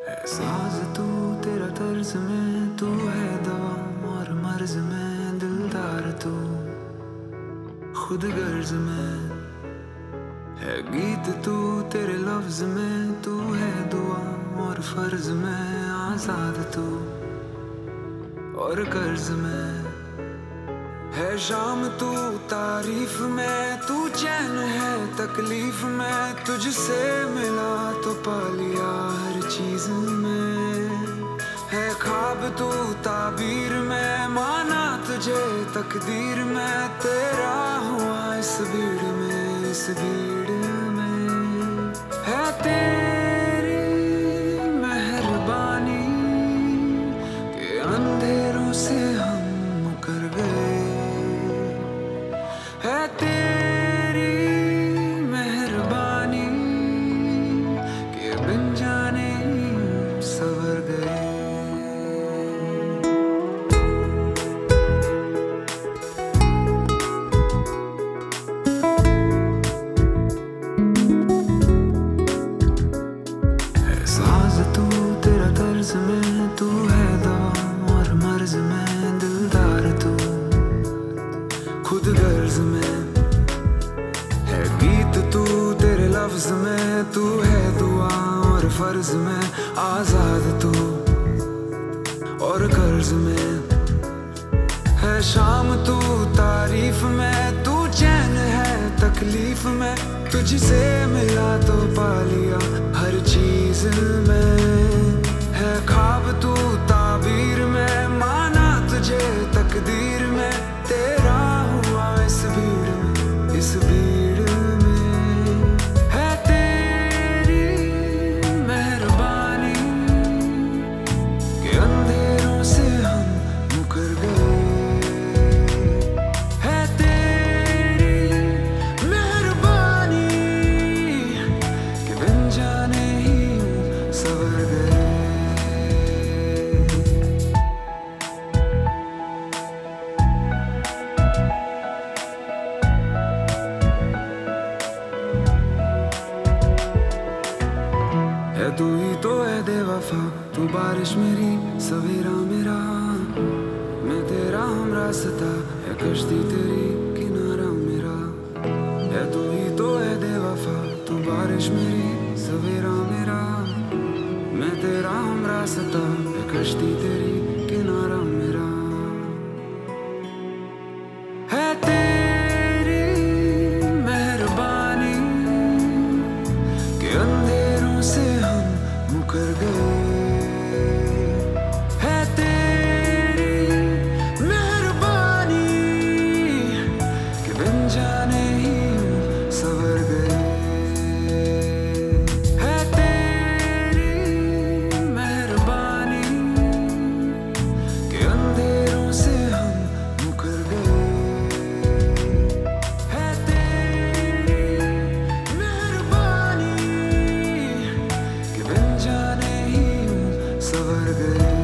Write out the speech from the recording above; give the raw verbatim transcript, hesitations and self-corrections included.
साज तू तेरा तर्ज में, तू है दवा और मर्ज में, दिलदार तू खुद गर्ज में है गीत तू तेरे लफ्ज में, तू है दुआ और फर्ज में, आजाद तू और कर्ज में है शाम तू तारीफ में, तू चैन है तकलीफ में, तुझसे मिला तो पा लिया हर चीज में, है ख्वाब तू ताबीर में, माना तुझे तकदीर में, तेरा हुआ इस भीड़ में, इस भीड़ में है तेरी मेहरबानी के अंधेरों से हम मुकर गए, है तेरी मेहरबानी के बिन जाने सवर गए। है साज तू तेरा तर्ज में, तू है दवा और मर्ज में, दिलदार तू खुद गर्ज में है गीत तू तेरे लफ्ज में, तू है दुआ और फर्ज में, आजाद तू और कर्ज में है शाम तू तारीफ में, तू चैन है तकलीफ में, तुझसे मिला तो पा लिया हर चीज में, है ख्वाब तू ताबीर में, माना तुझे तकदीर में, तेरा हुआ इस भीड़ में, इस भीड़ में है तेरी मेहरबानी के अंधेरों से हम मुकर गए, है तेरी मेहरबानी के बिन जाने ही सवर गए। है तू ही तो है बेवफा, तू बारिश मेरी सवेरा मेरा, मैं तेरा हम रास्ता है कश्ती तेरी किनारा मेरा, है तू ही तो है बेवफा, तू बारिश मेरी सवेरा मेरा, मैं तेरा हम रास्ता है कश्ती तेरी किनारा मेरा, है तेरी मेहरबानी के अंधेरों से हम मुकर गए, है तेरी मेहरबानी के बिन जाने ही सवर गए, है तेरी मेहरबानी के अंधेरों से हम मुकर गए, है तेरी मेहरबानी के बिन जाने ही सवर गए।